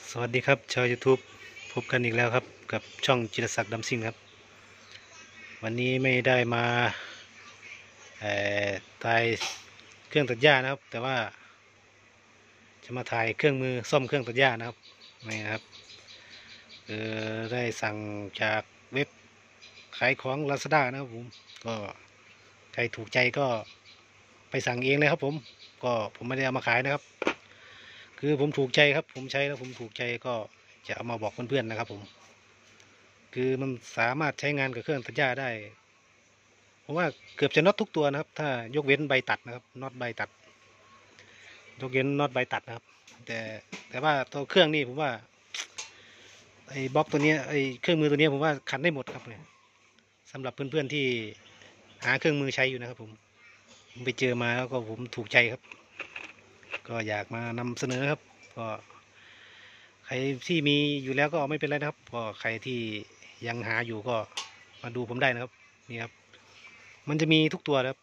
สวัสดีครับชาว YouTube พบกันอีกแล้วครับกับช่องจิรศักดิ์ดำซิ่งครับวันนี้ไม่ได้มาเอ่ถ่ายเครื่องตัดหญ้านะครับแต่ว่าจะมาถ่ายเครื่องมือซ่อมเครื่องตัดหญ้านะครับนี่นะครับได้สั่งจากเว็บขายของ Lazada นะครับผมก็ใครถูกใจก็ไปสั่งเองเลยครับผมไม่ได้เอามาขายนะครับคือผมถูกใจครับผมใช้แล้วผมถูกใจก็จะเอามาบอกเพื่อนๆนะครับผมคือมันสามารถใช้งานกับเครื่องตัดหญ้าได้ผมว่าเกือบจะน็อตทุกตัวนะครับถ้ายกเว้นใบตัดนะครับน็อตใบตัดยกเว้นน็อตใบตัดนะครับแต่แต่ว่าตัวเครื่องนี่ผมว่าไอ้บล็อกตัวนี้ไอ้เครื่องมือตัวนี้ผมว่าขันได้หมดครับเนี่ยสำหรับเพื่อนๆที่หาเครื่องมือใช้อยู่นะครับผมไปเจอมาแล้วก็ผมถูกใจครับก็อยากมานำเสนอครับก็ใครที่มีอยู่แล้วก็ไม่เป็นไรนะครับก็ใครที่ยังหาอยู่ก็มาดูผมได้นะครับนี่ครับมันจะมีทุกตัวครับ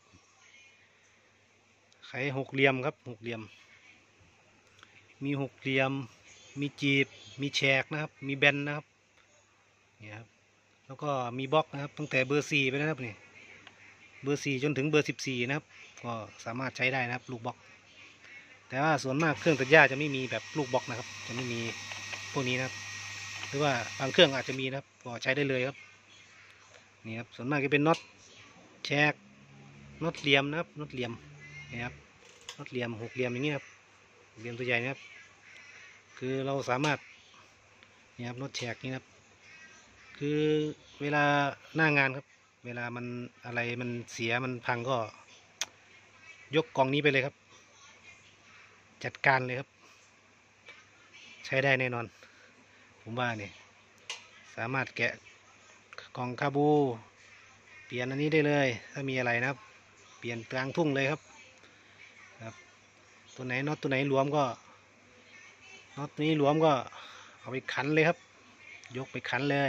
ไขหกเหลี่ยมครับหกเหลี่ยมมีหกเหลี่ยมมีจีบมีแฉกนะครับมีแบนนะครับนี่ครับแล้วก็มีบล็อกนะครับตั้งแต่เบอร์4ไปนะครับนี่เบอร์4จนถึงเบอร์14นะครับก็สามารถใช้ได้นะครับลูกบล็อกแต่ว่าส่วนมากเครื่องตัดหญ้าจะไม่มีแบบลูกบล็อกนะครับจะไม่มีพวกนี้นะครับหรือว่าบางเครื่องอาจจะมีนะครับก็ใช้ได้เลยครับนี่ครับส่วนมากจะเป็นน็อตแฉกน็อตเหลี่ยมนะครับน็อตเหลี่ยมนี่ครับน็อตเหลี่ยมหกเหลี่ยมอย่างนี้ครับเหลี่ยมตัวใหญ่นะครับคือเราสามารถนี่ครับน็อตแฉกนี่ครับคือเวลาหน้างานครับเวลามันอะไรมันเสียมันพังก็ยกกล่องนี้ไปเลยครับจัดการเลยครับใช้ได้แน่นอนผมว่าเนี่ยสามารถแกะกล่องคาบูเปลี่ยนอันนี้ได้เลยถ้ามีอะไรนะครับเปลี่ยนกลางทุ่งเลยครับตัวไหนน็อตตัวไหนหลวมก็น็อตนี้หลวมก็เอาไปขันเลยครับยกไปขันเลย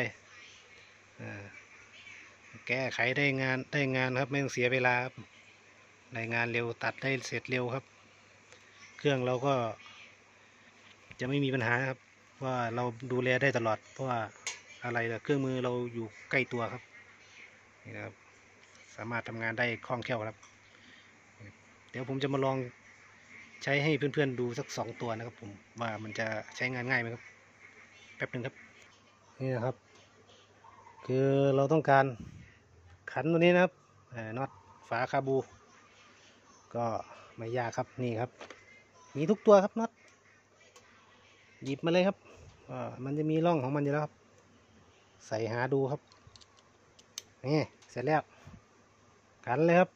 แก้ไขได้งานครับไม่ต้องเสียเวลาครับได้งานเร็วตัดได้เสร็จเร็วครับเครื่องเราก็จะไม่มีปัญหาครับว่าเราดูแลได้ตลอดเพราะว่าอะไรล่ะเครื่องมือเราอยู่ใกล้ตัวครับนี่นะครับสามารถทำงานได้คล่องแคล่วครับเดี๋ยวผมจะมาลองใช้ให้เพื่อนๆดูสัก2 ตัวนะครับผมว่ามันจะใช้งานง่ายไหมครับแป๊บหนึ่งครับนี่นะครับคือเราต้องการขันตัวนี้นะครับน็อตฝาคาบูก็ไม่ยากครับนี่ครับมีทุกตัวครับน็อตหยิบมาเลยครับมันจะมีร่องของมันอยู่แล้วครับใส่หาดูครับนี่เสร็จแล้วขันเลยครับ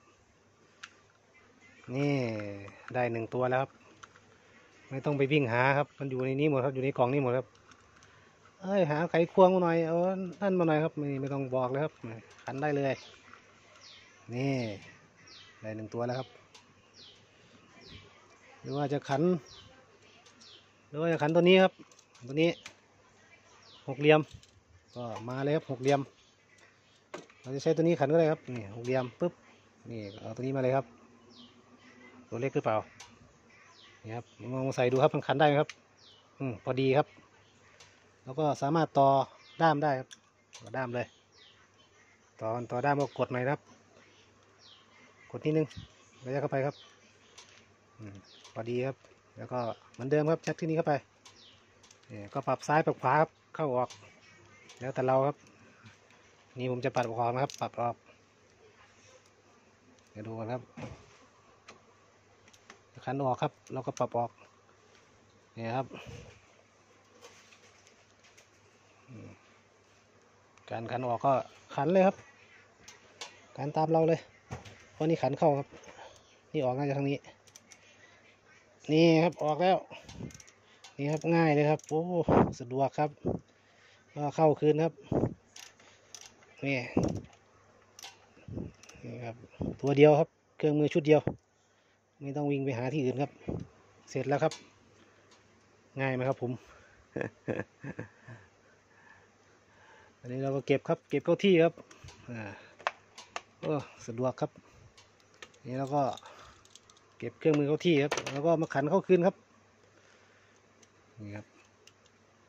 นี่ได้1 ตัวแล้วครับไม่ต้องไปวิ่งหาครับมันอยู่ในนี้หมดครับอยู่ในกล่องนี้หมดครับหาไขควงมาหน่อยเอานั่นมาหน่อยครับไม่ต้องบอกเลยครับขันได้เลยนี่ได้1 ตัวแล้วครับหรือว่าจะขันตัวนี้ครับตัวนี้หกเหลี่ยมก็มาเลยครับหกเหลี่ยมเราจะใช้ตัวนี้ขันก็ได้ครับนี่หกเหลี่ยมปุ๊บนี่เอาตัวนี้มาเลยครับตัวเล็กหรือเปล่านี่ครับลองใส่ดูครับมันขันได้ไหมครับพอดีครับแล้วก็สามารถต่อด้ามได้ครับต่อด้ามเลยต่อด้ามก็กดหน่อยครับกดนิดนึงระยะเข้าไปครับพอดีครับแล้วก็เหมือนเดิมครับชักที่นี้เข้าไปก็ปรับซ้ายปรับขวาครับเข้าออกแล้วแต่เราครับนี่ผมจะปัดออกนะครับปรับออกเดี๋ยวดูกันครับขันออกครับเราก็ปรับออกนี่ครับการขันออกก็ขันเลยครับขันตามเราเลยเพราะนี่ขันเข้าครับนี่ออกง่ายจากทางนี้นี่ครับออกแล้วนี่ครับง่ายเลยครับโอ้สะดวกครับก็เข้าคืนครับนี่ครับตัวเดียวครับเครื่องมือชุดเดียวไม่ต้องวิ่งไปหาที่อื่นครับเสร็จแล้วครับง่ายไหมครับผม อันนี้เราก็เก็บครับเก็บเข้าที่ครับสะดวกครับนี่เราก็เก็บเครื่องมือเข้าที่ครับแล้วก็มาขันเข้าคืนครับนี่ครับ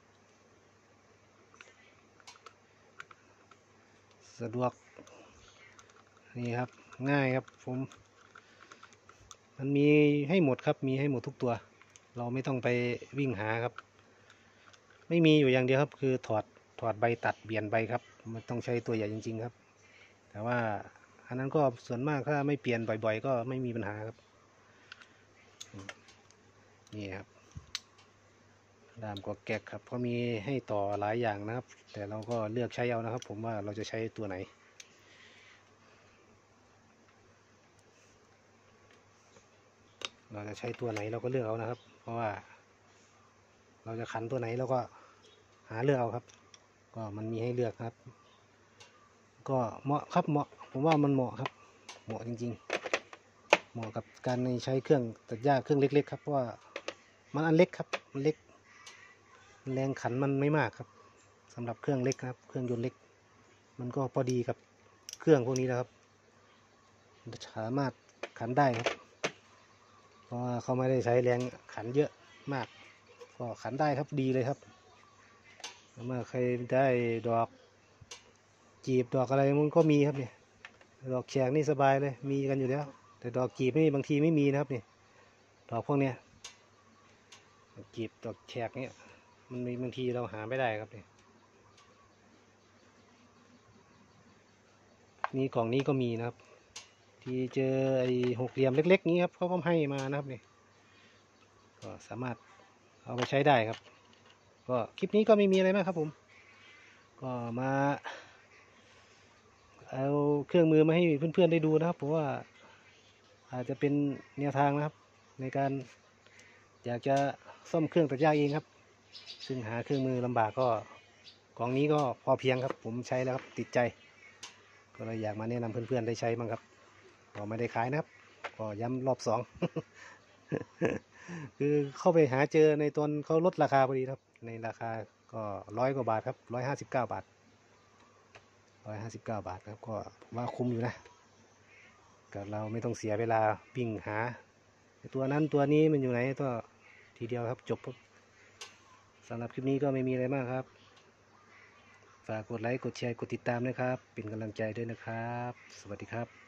สะดวกนี่ครับง่ายครับผมมันมีให้หมดครับมีให้หมดทุกตัวเราไม่ต้องไปวิ่งหาครับไม่มีอยู่อย่างเดียวครับคือถอดใบตัดเปลี่ยนใบครับมันต้องใช้ตัวใหญ่จริงๆครับแต่ว่าอันนั้นก็ส่วนมากถ้าไม่เปลี่ยนบ่อยๆก็ไม่มีปัญหาครับนี่ครับดามกอแก๊กครับก็มีให้ต่อหลายอย่างนะครับแต่เราก็เลือกใช้เอานะครับผมว่าเราจะใช้ตัวไหนเราจะใช้ตัวไหนเราก็เลือกเอานะครับเพราะว่าเราจะขันตัวไหนเราก็หาเลือกเอาครับก็มันมีให้เลือกครับก็เหมาะครับเหมาะผมว่ามันเหมาะครับเหมาะจริงๆเหมาะกับการใช้เครื่องตัดหญ้าเครื่องเล็กๆครับเพราะว่ามันอันเล็กครับมันเล็กแรงขันมันไม่มากครับสำหรับเครื่องเล็กครับเครื่องยนต์เล็กมันก็พอดีกับเครื่องพวกนี้แล้วครับสามารถขันได้ครับเพราะว่าเขาไม่ได้ใช้แรงขันเยอะมากก็ขันได้ครับดีเลยครับเมื่อใครได้ดอกจีบดอกอะไรมันก็มีครับเนี่ยดอกแขกนี่สบายเลยมีกันอยู่แล้วแต่ดอกจีบนี่บางทีไม่มีนะครับนี่ดอกพวกเนี้ยดอกจีบดอกแขกเนี่ยมันมีบางทีเราหาไม่ได้ครับนี่กล่องนี้ก็มีนะครับที่เจอไอ้หกเหลี่ยมเล็กๆนี้ครับเขาก็ให้มานะครับนี่ก็สามารถเอาไปใช้ได้ครับก็คลิปนี้ก็ไม่มีอะไรมากครับผมก็มาเอาเครื่องมือมาให้เพื่อนๆได้ดูนะครับเพราะว่าอาจจะเป็นแนวทางนะครับในการอยากจะซ่อมเครื่องตัดหญ้าเองครับซึ่งหาเครื่องมือลำบากก็กล่องนี้ก็พอเพียงครับผมใช้แล้วครับติดใจก็เลยอยากมาแนะนำเพื่อนๆได้ใช้บ้างครับก็ไม่ได้ขายนะครับก็ย้ำรอบสอง คือเข้าไปหาเจอในตอนเขาลดราคาพอดีครับในราคาก็100 กว่าบาทครับ159 บาท159 บาทครับก็ว่าคุ้มอยู่นะกับเราไม่ต้องเสียเวลาวิ่งหาตัวนั้นตัวนี้มันอยู่ไหนก็ทีเดียวครับจบสำหรับคลิปนี้ก็ไม่มีอะไรมากครับฝากกดไลค์กดแชร์กดติดตามนะครับเป็นกำลังใจด้วยนะครับสวัสดีครับ